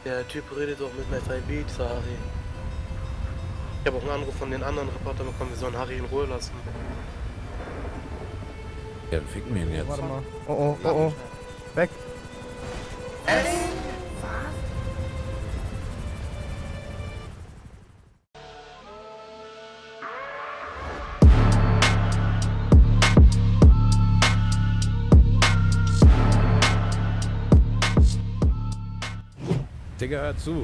Der Typ redet doch mit einer Ibiza, Harry. Ich habe auch einen Anruf von den anderen Reportern bekommen, wir sollen Harry in Ruhe lassen. Ja, dann ficken wir ihn jetzt. Warte mal. Oh oh, oh oh. Weg. Digga, hör zu.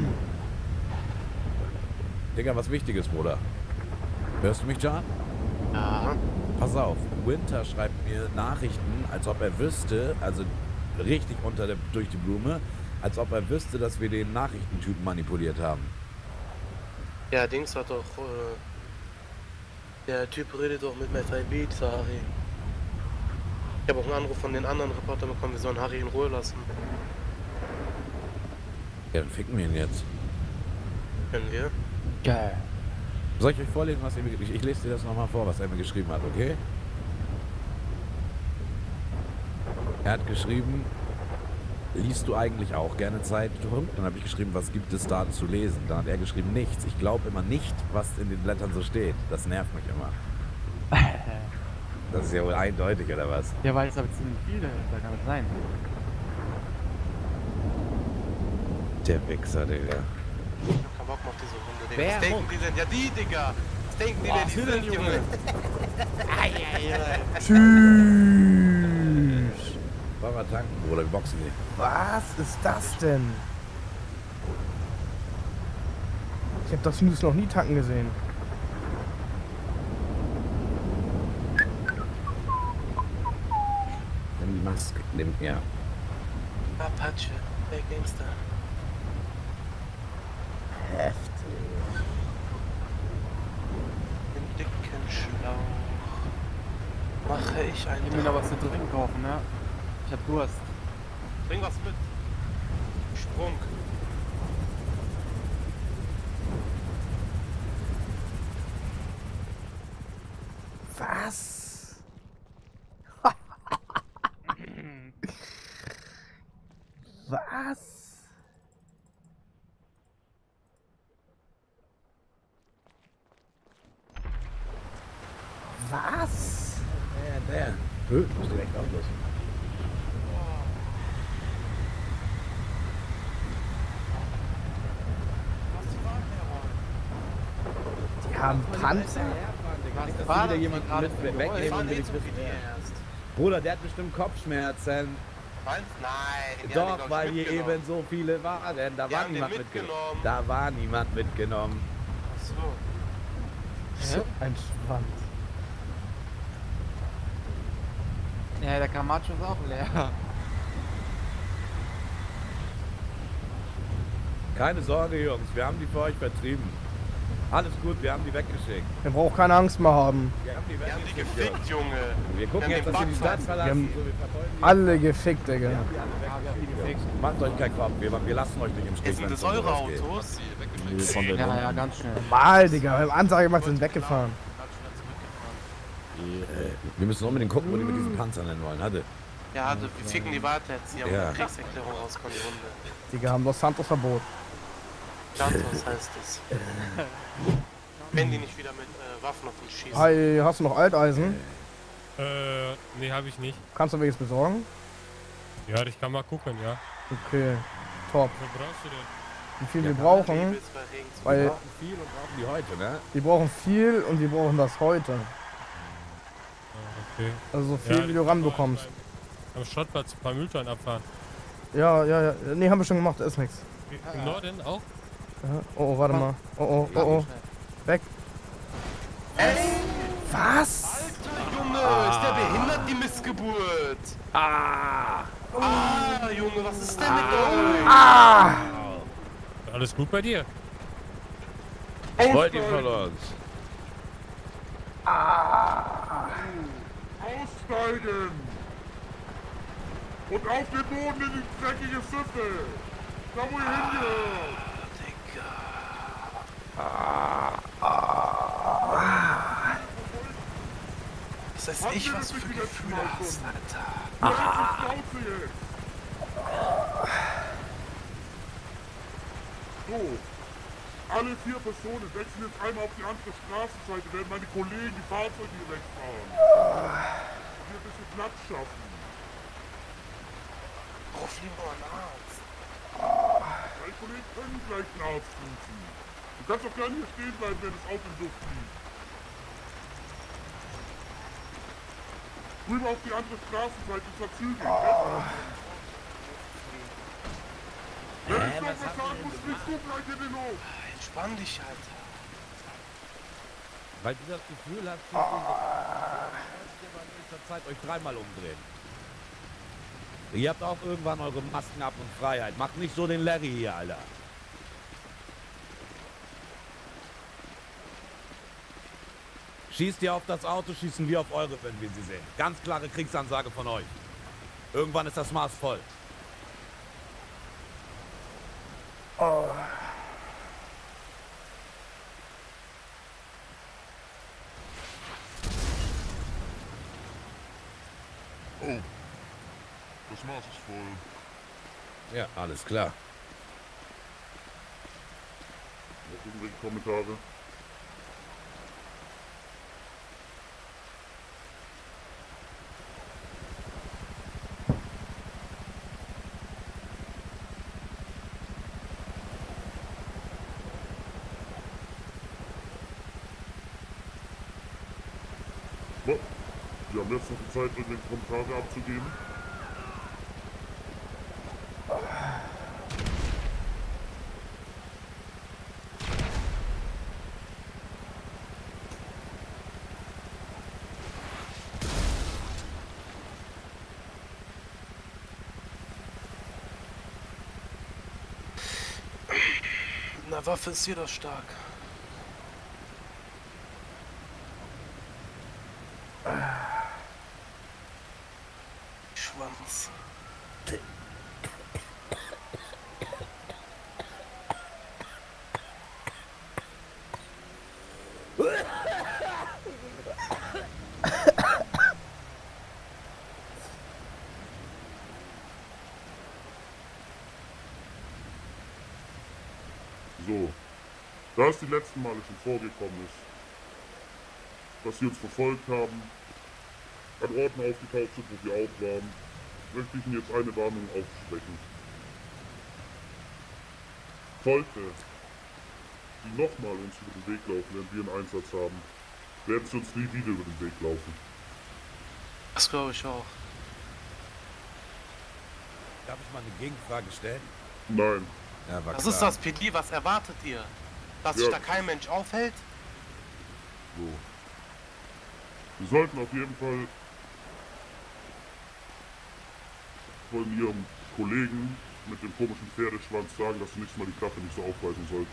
Digga, was Wichtiges, Bruder. Hörst du mich, John? Ja. Pass auf, Winter schreibt mir Nachrichten, als ob er wüsste, also richtig durch die Blume, als ob er wüsste, dass wir den Nachrichtentypen manipuliert haben. Ja, Dings hat doch, der Typ redet doch mit einer Ibiza, Harry. Ich habe auch einen Anruf von den anderen Reportern bekommen, wir sollen Harry in Ruhe lassen. Ja, dann ficken wir ihn jetzt. Können wir? Geil. Soll ich euch vorlesen, was er mir geschrieben hat? Ich lese dir das nochmal vor, was er mir geschrieben hat, okay? Er hat geschrieben, liest du eigentlich auch gerne Zeitung? Dann habe ich geschrieben, was gibt es da zu lesen? Dann hat er geschrieben, nichts. Ich glaube immer nicht, was in den Blättern so steht. Das nervt mich immer. Das ist ja wohl eindeutig, oder was? Ja, weil es aber ziemlich viel da kann es sein. Der Wichser, Digga. Ich hab keinen Bock mehr auf diese Hunde, Digga. Was denken die denn? Ja, die, Digga! Was denken die denn, die sind, Junge? Tschüss. Wollen wir tanken, Bruder? Wir boxen die. Was ist das denn? Ich hab das Snooze noch nie tanken gesehen. Nimm die Maske. Nimm, ja. Apache, der Gangster. Heftig. Den dicken Schlauch mache ich Ich einen will mir noch was zu trinken kaufen, ne? Ich hab Durst. Bring was mit. Sprung. Was? Was? Was? Der. Muss direkt auflösen. Die haben Panzer? Dass wieder jemand mit wegnehmen und Jetzt wie die erst. Bruder, der hat bestimmt Kopfschmerzen. Meinst? Nein. Doch, weil hier eben so viele waren. Da Die war haben niemand den mitgenommen. mitgenommen. Da war niemand mitgenommen. So. So ein Schwanz. Ja, der Camacho ist auch leer. Keine Sorge, Jungs. Wir haben die für euch vertrieben. Alles gut, wir haben die weggeschickt. Wir brauchen keine Angst mehr haben. Wir haben die Wir haben die weggeschickt, gefickt, Junge. Wir gucken Wir jetzt, haben dass den sie die Stadt Backpfeifen. verlassen. Wir So, wir verfolgen die. Alle gefickt, Digga. Macht euch keinen Kopf. Wir lassen euch nicht im Stich. Sind wenn das es um eure sowas geht. Autos? Von der Ja, ganz schnell. Mal, Digga. Wir haben Ansage gemacht, sind weggefahren. Wir müssen unbedingt gucken, wo die mit diesen Panzern hin wollen. Hatte. Ja, also wir ficken die Warte jetzt. Die haben Ja. eine Kriegserklärung rauskommen, die Hunde. Digga, haben Los Santos Verbot. Santos heißt es. Wenn die nicht wieder mit Waffen auf uns schießen. Hi, hast du noch Alteisen? Nee, habe ich nicht. Kannst du welches besorgen? Ja, ich kann mal gucken, ja. Okay, top. Was brauchst du denn? Wie viel wir brauchen? Nebels bei Regen zu Weil Wir brauchen viel und brauchen die heute, ne? wir brauchen viel und wir brauchen das heute. Okay. Also so viel, wie du ranbekommst. Am Schrottplatz ein paar Mülltonnen abfahren. Ja, ja, ja. Nee, haben wir schon gemacht, ist nix. Im Norden auch? Ja. Oh, warte mal. Oh, oh. Weg. Was? Alter Junge, ist der behindert, die Missgeburt? Ah, Junge, was ist denn mit euch? Alles gut bei dir? Wollt ihr von uns? Aussteigen! Und auf den Boden in die dreckige Süffel! Da wo ihr hingehört! Was weiß ich, was du für Gefühle hast, Alter. So. Alle 4 Personen wechseln jetzt einmal auf die andere Straßenseite, während meine Kollegen die Fahrzeuge hier wegfahren. Hier ein bisschen Platz schaffen. Ruf lieber einen Arzt. Meine Kollegen können gleich einen Arzt rufen. Du kannst doch gerne hier stehen bleiben, wenn das Auto in Luft fliegt. Rüber auf die andere Straßenseite zur Züge. Wenn ich noch was sagen muss, fliegst du gleich in den Hof. Entspann dich, Alter. Weil du das Gefühl hast, dass ihr in nächster Zeit euch dreimal umdrehen. Ihr habt auch irgendwann eure Masken ab und Freiheit. Macht nicht so den Larry hier, Alter. Schießt ihr auf das Auto, schießen wir auf eure, wenn wir sie sehen. Ganz klare Kriegsansage von euch. Irgendwann ist das Maß voll. Oh, das Maß ist voll. Ja, alles klar. Noch irgendwelche Kommentare? Wir haben jetzt noch die Zeit, irgendwelche Kommentare abzugeben. Na, Waffe ist jeder stark. Schwanz. So, da es die letzten Male schon vorgekommen ist, dass sie uns verfolgt haben, an Orten aufgetaucht sind, wo wir auch waren, möchte ich Ihnen jetzt eine Warnung aussprechen. Sollte die nochmal uns über den Weg laufen, wenn wir einen Einsatz haben, werden sie uns nie wieder über den Weg laufen. Das glaube ich auch. Darf ich mal eine Gegenfrage stellen? Nein, Ja, war Was klar. ist das, PD? Was erwartet ihr? Dass sich Ja. da kein Mensch aufhält? so. Wir sollten auf jeden Fall von Ihrem Kollegen mit dem komischen Pferdeschwanz sagen, dass sie nächstes Mal die Klappe nicht so aufweisen sollte.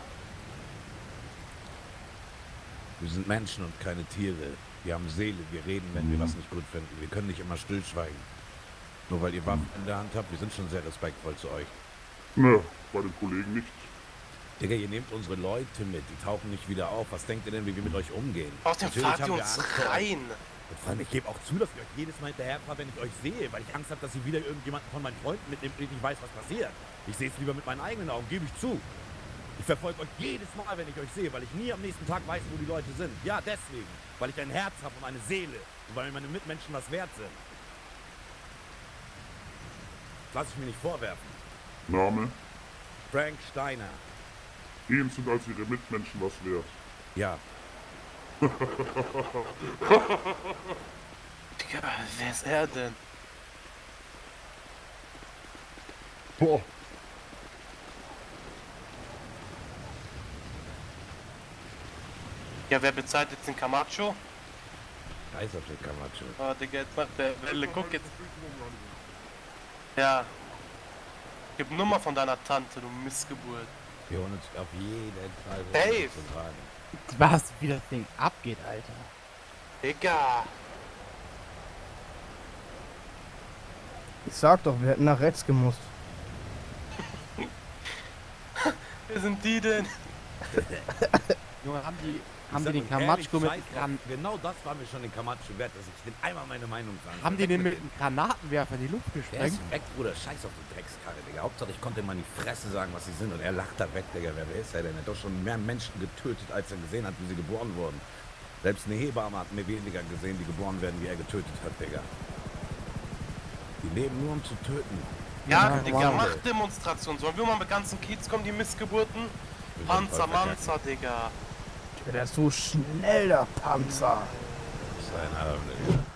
Wir sind Menschen und keine Tiere. Wir haben Seele, wir reden, wenn wir was nicht gut finden. Wir können nicht immer stillschweigen. Nur weil ihr Waffen in der Hand habt, wir sind schon sehr respektvoll zu euch. Ne, bei dem Kollegen nicht. Digga, ihr nehmt unsere Leute mit, die tauchen nicht wieder auf. Was denkt ihr denn, wie wir mit euch umgehen? Außerdem Natürlich fahrt ihr haben wir uns Angst vor euch. rein. Und vor allem, ich gebe auch zu, dass ich euch jedes Mal hinterherfahre, wenn ich euch sehe, weil ich Angst habe, dass ihr wieder irgendjemanden von meinen Freunden mitnimmt und ich nicht weiß, was passiert. Ich sehe es lieber mit meinen eigenen Augen, gebe ich zu. Ich verfolge euch jedes Mal, wenn ich euch sehe, weil ich nie am nächsten Tag weiß, wo die Leute sind. Ja, deswegen. Weil ich ein Herz habe und eine Seele. Und weil mir meine Mitmenschen was wert sind. Lass ich mir nicht vorwerfen. Name? Frank Steiner. Ihnen sind also Ihre Mitmenschen was wert. Ja. Digga, wer ist er denn? Boah. Ja, wer bezahlt jetzt den Camacho? Kaiserchen Camacho. Oh, Digga, jetzt macht der Welle. Guck jetzt. Ja. Gib Nummer von deiner Tante, du Missgeburt. Wir holen uns auf jeden Fall Dave! Was, wie das Ding abgeht, Alter. Digga. Ich sag doch, wir hätten nach rechts gemusst. Wer sind die denn? Junge, haben die Ich den sag euch Kamatschko ehrlich, mit scheiß drauf. Genau das war mir schon den Kamatschko wert, dass ich den einmal meine Meinung sagen Haben die soll. den mit einem Granatenwerfer in die Luft Der gesprengt? ist weg, Bruder. Scheiß auf die Dreckskarre, Digga. Hauptsache, ich konnte ihm mal in die Fresse sagen, was sie sind. Und er lacht da weg, Digga. Wer ist er denn? Er hat doch schon mehr Menschen getötet, als er gesehen hat, wie sie geboren wurden. Selbst eine Hebamme hat mir weniger gesehen, die geboren werden, wie er getötet hat, Digga. Die leben nur, um zu töten. Ja, Ja, Digga, Mann. mach Demonstration. Sollen wir mal mit ganzen Kiez kommen, die Missgeburten? Panzer, Manzer, Digga. Der ist so schnell, der Panzer. Sein Arm, Digga.